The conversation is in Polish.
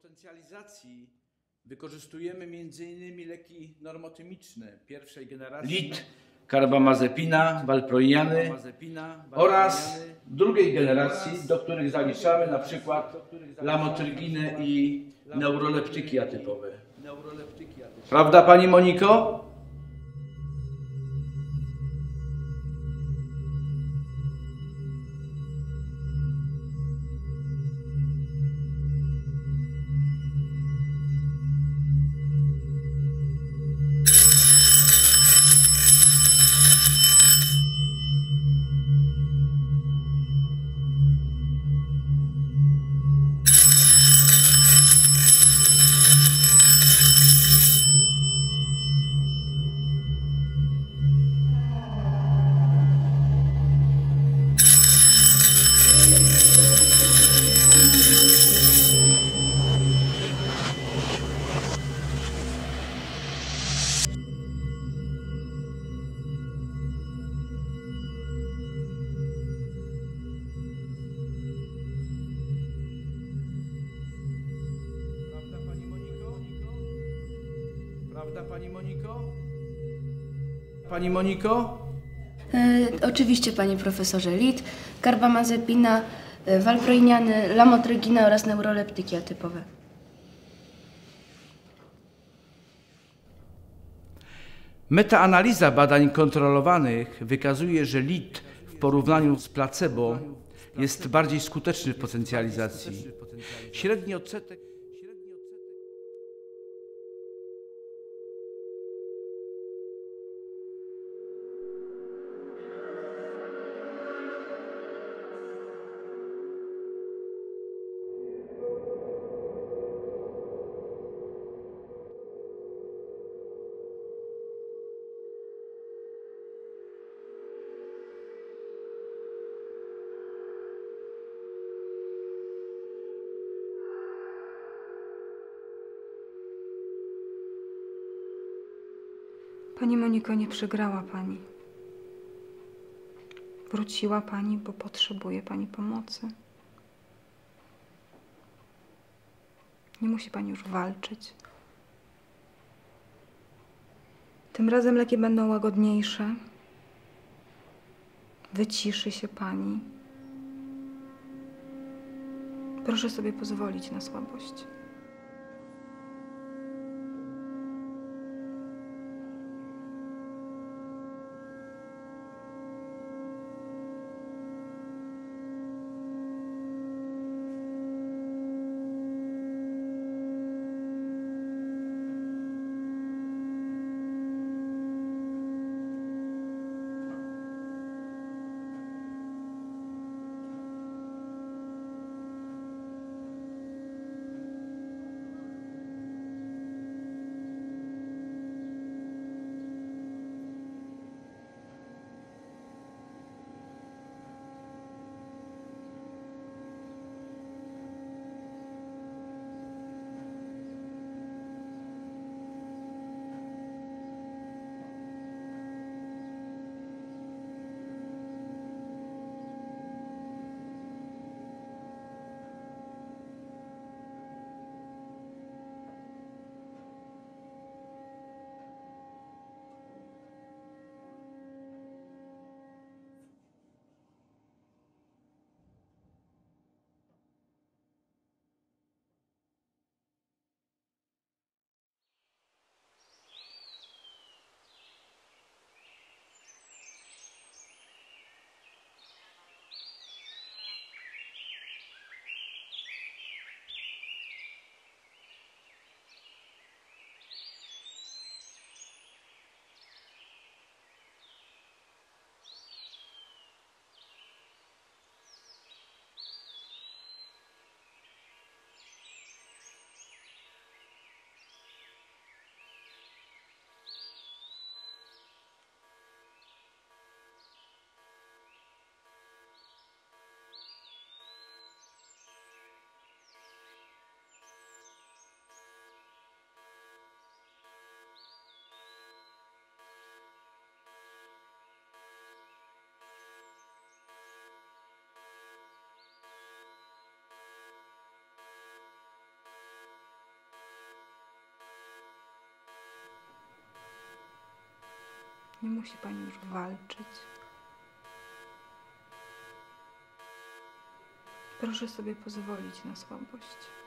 potencjalizacji wykorzystujemy m.in. leki normotymiczne pierwszej generacji, lit, karbamazepina, walproiany oraz drugiej generacji, do których zaliczamy na przykład lamotryginę i neuroleptyki atypowe. Prawda, Pani Moniko? Prawda, Pani Moniko? Pani Moniko? Oczywiście, panie profesorze. Lit, karbamazepina, walproiniany, lamotrygina oraz neuroleptyki atypowe. Metaanaliza badań kontrolowanych wykazuje, że lit w porównaniu z placebo jest bardziej skuteczny w potencjalizacji. Średni odsetek Pani Moniko, nie przegrała Pani. Wróciła Pani, bo potrzebuje Pani pomocy. Nie musi Pani już walczyć. Tym razem leki będą łagodniejsze. Wyciszy się Pani. Proszę sobie pozwolić na słabość. Nie musi pani już walczyć. Proszę sobie pozwolić na słabość.